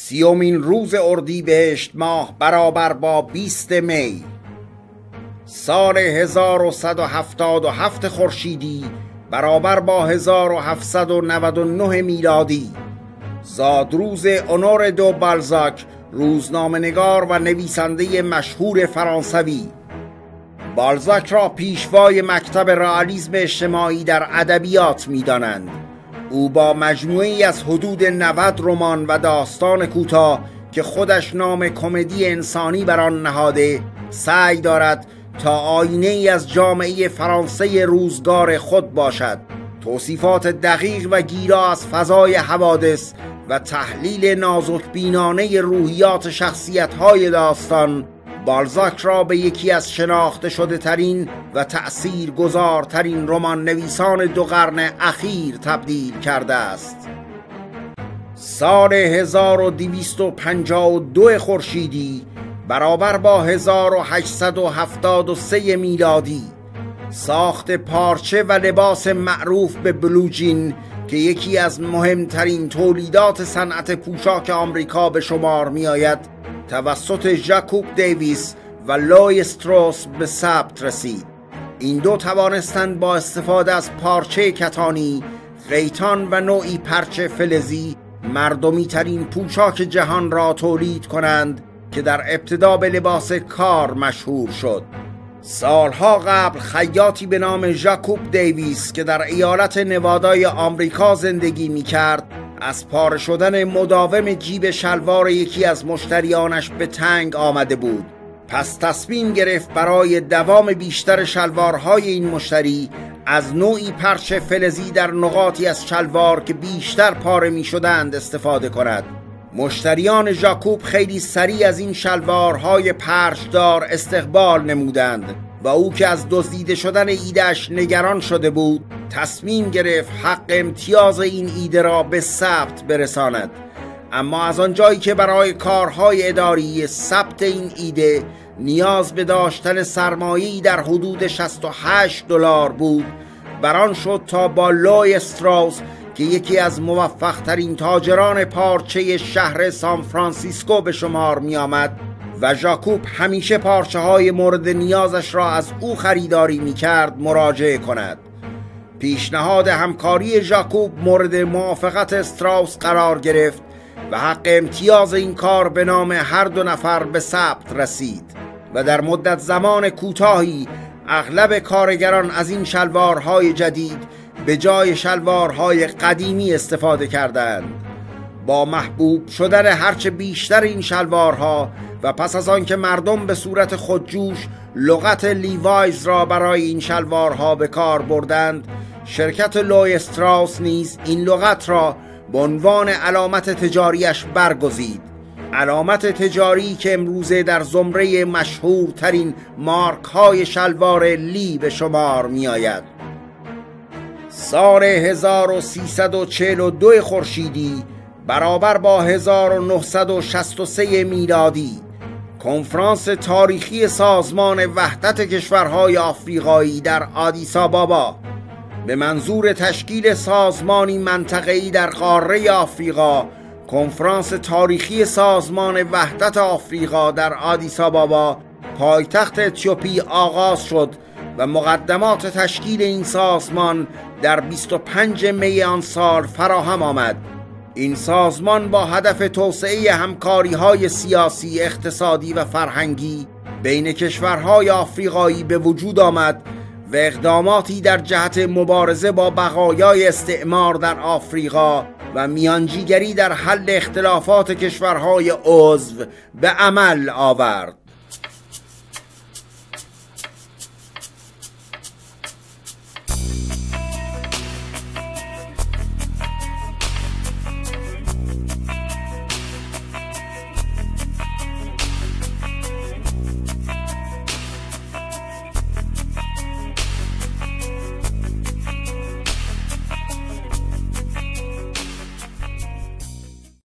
30مین روز اردیبهشت ماه برابر با 20 می سال 1177 خورشیدی برابر با 1799 میلادی زادروز اونور دو بالزاک، روزنامه‌نگار و نویسنده مشهور فرانسوی. بالزاک را پیشوای مکتب رئالیسم اجتماعی در ادبیات می‌دانند. او با مجموعه‌ای از حدود 90 رمان و داستان کوتاه که خودش نام کمدی انسانی بر آن نهاده، سعی دارد تا آینه‌ای از جامعه فرانسه روزگار خود باشد. توصیفات دقیق و گیرا از فضای حوادث و تحلیل نازکبینانه روحیات شخصیت‌های داستان بالزاک را به یکی از شناخته شده ترین و تأثیر گذارترین رمان نویسان 2 قرن اخیر تبدیل کرده است. سال 1252 خورشیدی برابر با 1873 میلادی ساخت پارچه و لباس معروف به بلوجین که یکی از مهمترین تولیدات صنعت پوشاک آمریکا به شمار می آید توسط ژاکوب دیویس و لوی استروس به ثبت رسید. این دو توانستند با استفاده از پارچه کتانی، غیتان و نوعی پرچه فلزی مردمی ترین پوشاک جهان را تولید کنند که در ابتدا به لباس کار مشهور شد. سالها قبل خیاطی به نام ژاکوب دیویس که در ایالت نوادای آمریکا زندگی می کرد از پاره شدن مداوم جیب شلوار یکی از مشتریانش به تنگ آمده بود. پس تصمیم گرفت برای دوام بیشتر شلوارهای این مشتری از نوعی پرچه فلزی در نقاطی از شلوار که بیشتر پاره می شدند استفاده کند. مشتریان ژاکوب خیلی سریع از این شلوارهای پرچدار استقبال نمودند و او که از دزدیده شدن ایده‌اش نگران شده بود تصمیم گرفت حق امتیاز این ایده را به ثبت برساند. اما از آنجایی که برای کارهای اداری ثبت این ایده نیاز به داشتن سرمایه‌ای در حدود $68 بود، بران شد تا با لوی استراوس که یکی از موفق ترین تاجران پارچه شهر سان فرانسیسکو به شمار می آمد و ژاکوب همیشه پارچه های مورد نیازش را از او خریداری می کرد مراجعه کند. پیشنهاد همکاری ژاکوب مورد موافقت استراوس قرار گرفت و حق امتیاز این کار به نام هر 2 نفر به ثبت رسید و در مدت زمان کوتاهی اغلب کارگران از این شلوارهای جدید به جای شلوارهای قدیمی استفاده کردند. با محبوب شدن هرچه بیشتر این شلوارها و پس از آن که مردم به صورت خودجوش لغت لیوایز را برای این شلوارها به کار بردند، شرکت لوی استراوس نیز این لغت را به عنوان علامت تجاریش برگزید. علامت تجاری که امروزه در زمره مشهورترین مارک های شلوار لی به شمار می آید. سال 1342 خورشیدی برابر با 1963 میلادی کنفرانس تاریخی سازمان وحدت کشورهای آفریقایی در آدیس آبابا به منظور تشکیل سازمانی منطقه‌ای در قاره آفریقا، کنفرانس تاریخی سازمان وحدت آفریقا در آدیس آبابا پایتخت اتیوپی آغاز شد و مقدمات تشکیل این سازمان در 25 می آن سال فراهم آمد. این سازمان با هدف توسعه همکاری‌های سیاسی، اقتصادی و فرهنگی بین کشورهای آفریقایی به وجود آمد و اقداماتی در جهت مبارزه با بقایای استعمار در آفریقا و میانجیگری در حل اختلافات کشورهای عضو به عمل آورد.